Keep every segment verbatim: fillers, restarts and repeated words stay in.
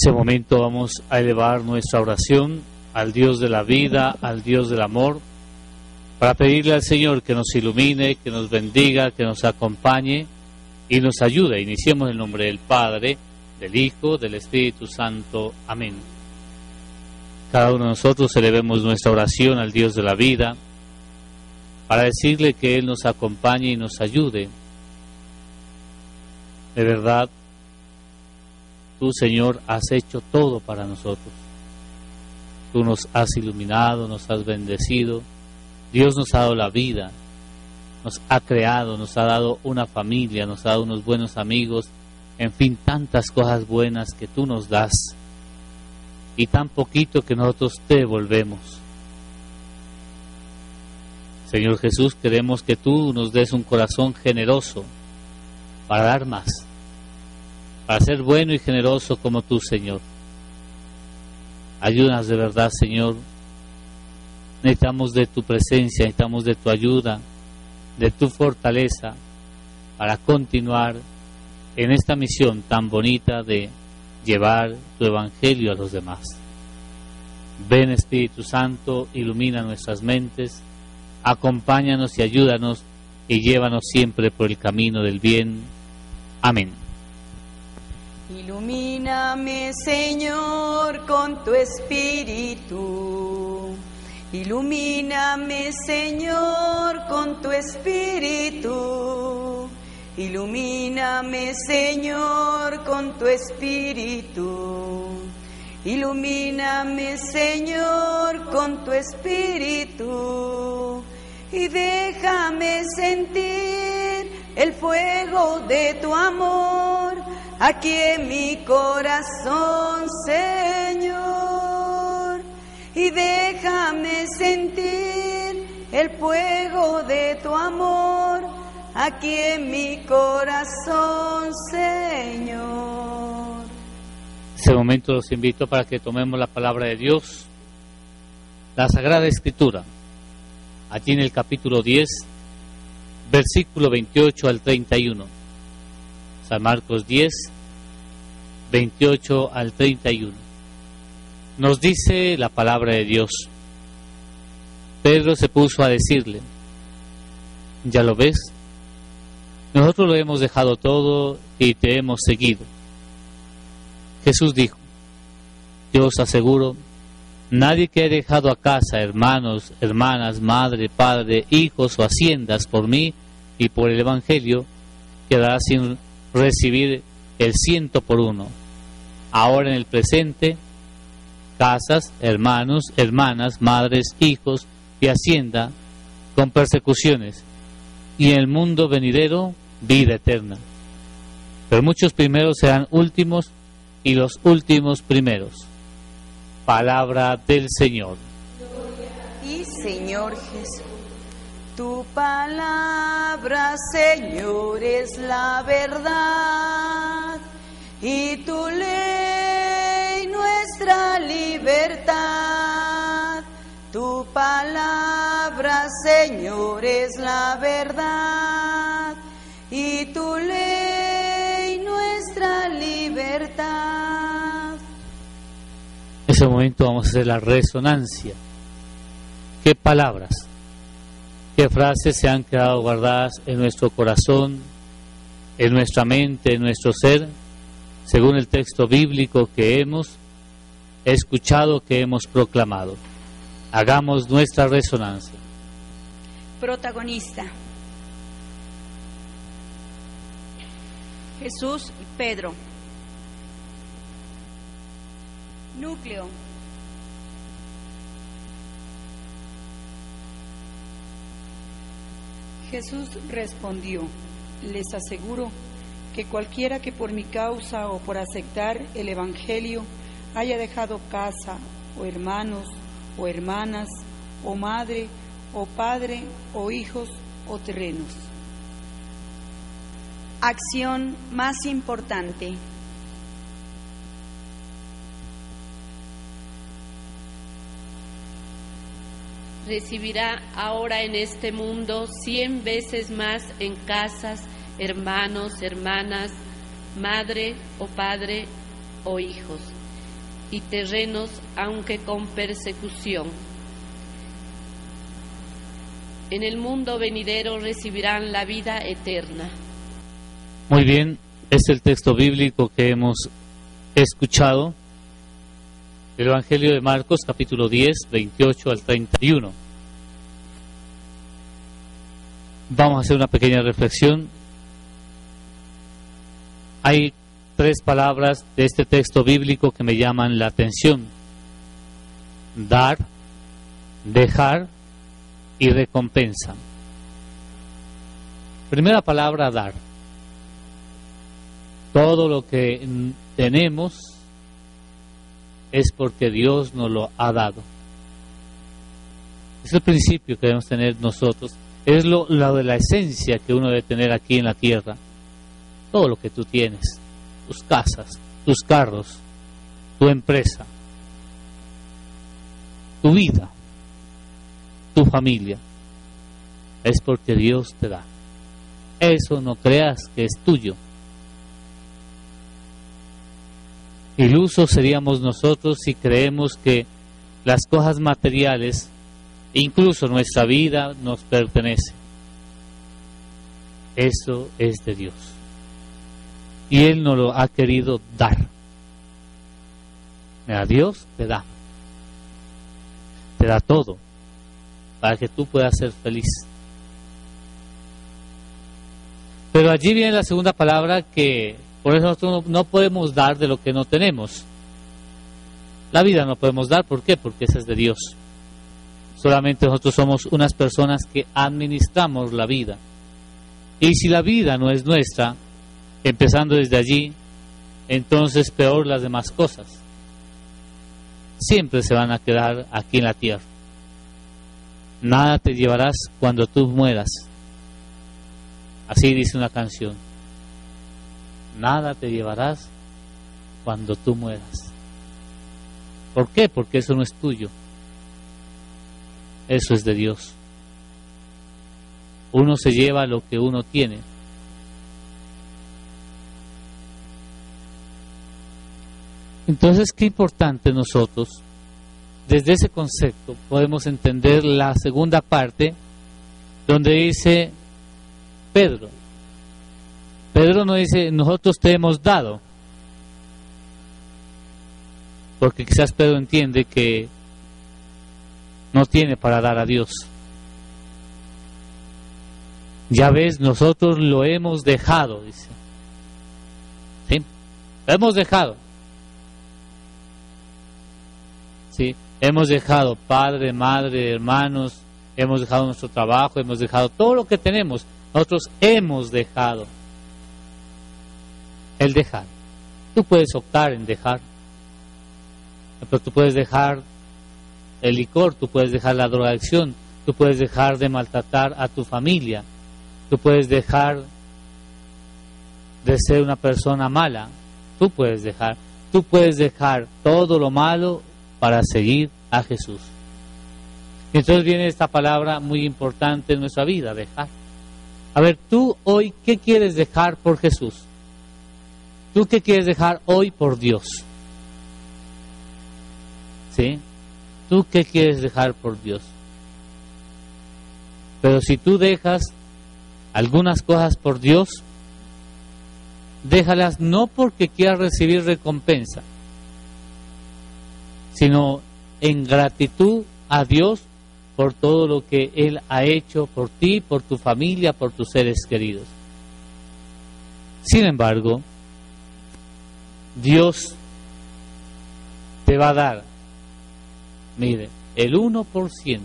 este momento vamos a elevar nuestra oración al Dios de la vida, al Dios del amor, para pedirle al Señor que nos ilumine, que nos bendiga, que nos acompañe y nos ayude. Iniciemos en el nombre del Padre, del Hijo, del Espíritu Santo. Amén. Cada uno de nosotros elevemos nuestra oración al Dios de la vida, para decirle que Él nos acompañe y nos ayude. De verdad, tú, Señor, has hecho todo para nosotros. Tú nos has iluminado, nos has bendecido. Dios nos ha dado la vida, nos ha creado, nos ha dado una familia, nos ha dado unos buenos amigos, en fin, tantas cosas buenas que tú nos das y tan poquito que nosotros te devolvemos. Señor Jesús, queremos que tú nos des un corazón generoso para dar más, para ser bueno y generoso como tú, Señor. Ayúdanos de verdad, Señor. Necesitamos de tu presencia, necesitamos de tu ayuda, de tu fortaleza para continuar en esta misión tan bonita de llevar tu evangelio a los demás. Ven, Espíritu Santo, ilumina nuestras mentes, acompáñanos y ayúdanos y llévanos siempre por el camino del bien. Amén. Ilumíname, Señor, con tu Espíritu. Ilumíname, Señor, con tu Espíritu. Ilumíname, Señor, con tu Espíritu. Ilumíname, Señor, con tu Espíritu. Y déjame sentir el fuego de tu amor aquí en mi corazón, Señor. Y déjame sentir el fuego de tu amor aquí en mi corazón, Señor. En este momento los invito para que tomemos la palabra de Dios, la Sagrada Escritura, allí en el capítulo diez, versículo veintiocho al treinta y uno. San Marcos diez, veintiocho al treinta y uno. Nos dice la palabra de Dios. Pedro se puso a decirle: ¿ya lo ves? Nosotros lo hemos dejado todo y te hemos seguido. Jesús dijo: yo os aseguro, nadie que haya dejado a casa, hermanos, hermanas, madre, padre, hijos o haciendas por mí y por el Evangelio, quedará sin recibir el ciento por uno. Ahora en el presente, casas, hermanos, hermanas, madres, hijos y hacienda con persecuciones, y en el mundo venidero vida eterna. Pero muchos primeros serán últimos y los últimos primeros. Palabra del Señor. Y Señor Jesús, tu palabra, Señor, es la verdad, y tu ley nuestra libertad. Tu palabra, Señor, es la verdad, y tu ley nuestra libertad. En ese momento vamos a hacer la resonancia. ¿Qué palabras, qué frases se han quedado guardadas en nuestro corazón, en nuestra mente, en nuestro ser, según el texto bíblico que hemos escuchado, que hemos proclamado? Hagamos nuestra resonancia. Protagonista: Jesús, Pedro. Núcleo: Jesús respondió: les aseguro que cualquiera que por mi causa o por aceptar el Evangelio haya dejado casa o hermanos o hermanas o madre o padre o hijos o terrenos. Acción más importante: recibirá ahora en este mundo cien veces más en casas, hermanos, hermanas, madre o padre o hijos, y terrenos, aunque con persecución. En el mundo venidero recibirán la vida eterna. Muy bien, es el texto bíblico que hemos escuchado, el Evangelio de Marcos, capítulo diez, veintiocho al treinta y uno. Vamos a hacer una pequeña reflexión. Hay tres palabras de este texto bíblico que me llaman la atención: dar, dejar y recompensa. Primera palabra, dar. Todo lo que tenemos es porque Dios nos lo ha dado. Es el principio que debemos tener nosotros. Es lo, lo de la esencia que uno debe tener aquí en la tierra. Todo lo que tú tienes, tus casas, tus carros, tu empresa, tu vida, tu familia, es porque Dios te da. Eso no creas que es tuyo. Ilusos seríamos nosotros si creemos que las cosas materiales, incluso nuestra vida, nos pertenece. Eso es de Dios. Y Él nos lo ha querido dar. A Dios te da. Te da todo para que tú puedas ser feliz. Pero allí viene la segunda palabra, que por eso nosotros no podemos dar de lo que no tenemos. La vida no podemos dar, ¿por qué? Porque esa es de Dios. Solamente nosotros somos unas personas que administramos la vida. Y si la vida no es nuestra, empezando desde allí, entonces peor las demás cosas. Siempre se van a quedar aquí en la tierra. Nada te llevarás cuando tú mueras. Así dice una canción. Nada te llevarás cuando tú mueras. ¿Por qué? Porque eso no es tuyo. Eso es de Dios. Uno se lleva lo que uno tiene. Entonces, qué importante nosotros, desde ese concepto, podemos entender la segunda parte, donde dice Pedro. Pedro no dice, nosotros te hemos dado, porque quizás Pedro entiende que no tiene para dar a Dios. Ya ves, nosotros lo hemos dejado, dice. ¿Sí? Lo hemos dejado. ¿Sí? Hemos dejado padre, madre, hermanos, hemos dejado nuestro trabajo, hemos dejado todo lo que tenemos. Nosotros hemos dejado. El dejar. Tú puedes optar en dejar. Pero tú puedes dejar el licor, tú puedes dejar la drogadicción, tú puedes dejar de maltratar a tu familia, tú puedes dejar de ser una persona mala, tú puedes dejar, tú puedes dejar todo lo malo para seguir a Jesús. Y entonces viene esta palabra muy importante en nuestra vida, dejar. A ver, tú hoy, ¿qué quieres dejar por Jesús? ¿Tú qué quieres dejar hoy por Dios? ¿Sí? ¿Tú qué quieres dejar por Dios? Pero si tú dejas algunas cosas por Dios, déjalas no porque quieras recibir recompensa, sino en gratitud a Dios por todo lo que Él ha hecho por ti, por tu familia, por tus seres queridos. Sin embargo, Dios te va a dar, mire, el uno por ciento.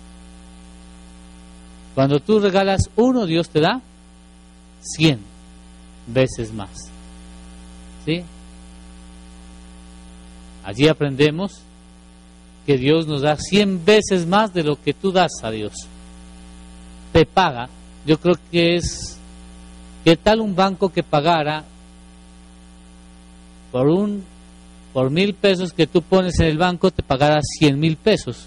Cuando tú regalas uno, Dios te da cien veces más. ¿Sí? Allí aprendemos que Dios nos da cien veces más de lo que tú das a Dios. Te paga. Yo creo que es, ¿qué tal un banco que pagara por un por mil pesos que tú pones en el banco, te pagará cien mil pesos?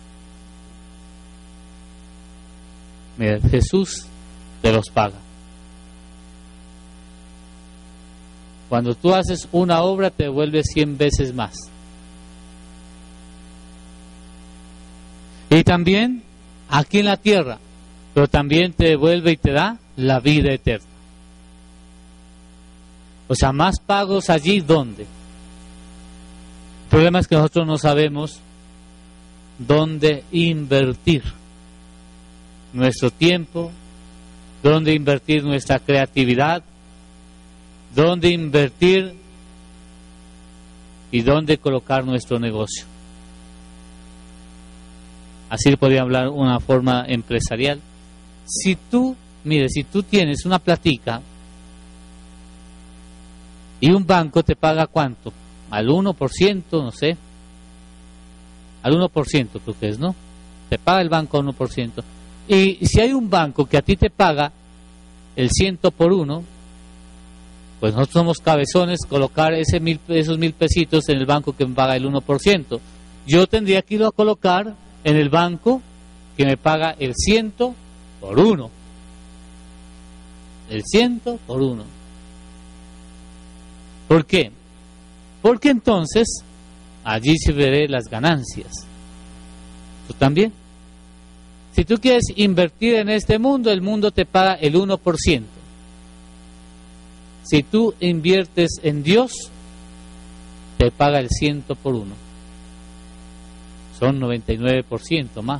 Mira, Jesús te los paga. Cuando tú haces una obra, te devuelve cien veces más. Y también aquí en la tierra, pero también te devuelve y te da la vida eterna. O sea, más pagos allí, ¿dónde? El problema es que nosotros no sabemos dónde invertir nuestro tiempo, dónde invertir nuestra creatividad, dónde invertir y dónde colocar nuestro negocio. Así podría hablar una forma empresarial. Si tú, mire, si tú tienes una platica y un banco te paga ¿cuánto? Al uno por ciento, no sé. Al uno por ciento, creo que es, ¿no? Te paga el banco al uno por ciento. Y si hay un banco que a ti te paga el ciento por uno, pues nosotros somos cabezones colocar ese mil, esos mil pesitos en el banco que me paga el uno por ciento. Yo tendría que ir a colocar en el banco que me paga el ciento por uno. El ciento por uno. ¿Por qué? Porque entonces allí se veré las ganancias. ¿Tú también? Si tú quieres invertir en este mundo, el mundo te paga el uno por ciento. Si tú inviertes en Dios, te paga el ciento por uno. Son noventa y nueve por ciento más.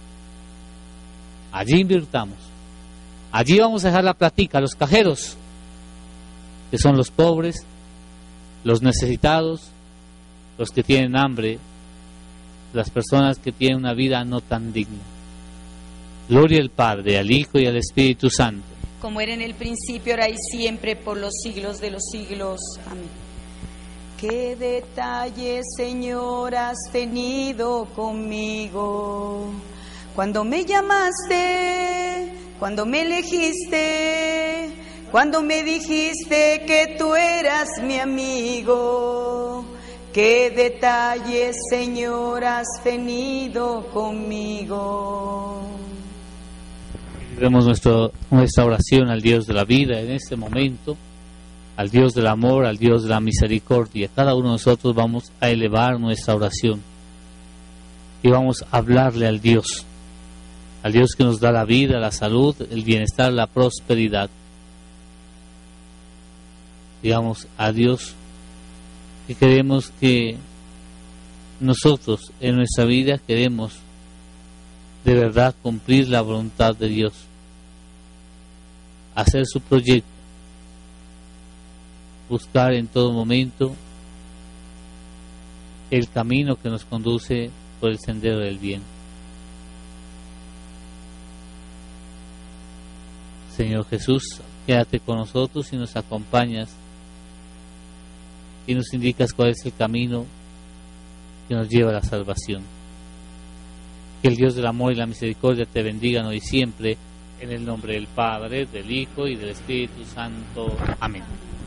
Allí invirtamos. Allí vamos a dejar la platica, los cajeros, que son los pobres, los necesitados, los que tienen hambre, las personas que tienen una vida no tan digna. Gloria al Padre, al Hijo y al Espíritu Santo. Como era en el principio, ahora y siempre, por los siglos de los siglos. Amén. Qué detalle, Señor, has tenido conmigo. Cuando me llamaste, cuando me elegiste, cuando me dijiste que tú eras mi amigo. Qué detalle, Señor, has tenido conmigo. Demos nuestro, nuestra oración al Dios de la vida en este momento, al Dios del amor, al Dios de la misericordia. Cada uno de nosotros vamos a elevar nuestra oración y vamos a hablarle al Dios, al Dios que nos da la vida, la salud, el bienestar, la prosperidad. Digamos a Dios que queremos que nosotros en nuestra vida queremos de verdad cumplir la voluntad de Dios, hacer su proyecto, buscar en todo momento el camino que nos conduce por el sendero del bien. Señor Jesús, quédate con nosotros y nos acompañas y nos indicas cuál es el camino que nos lleva a la salvación. Que el Dios del amor y la misericordia te bendigan hoy y siempre, en el nombre del Padre, del Hijo y del Espíritu Santo. Amén.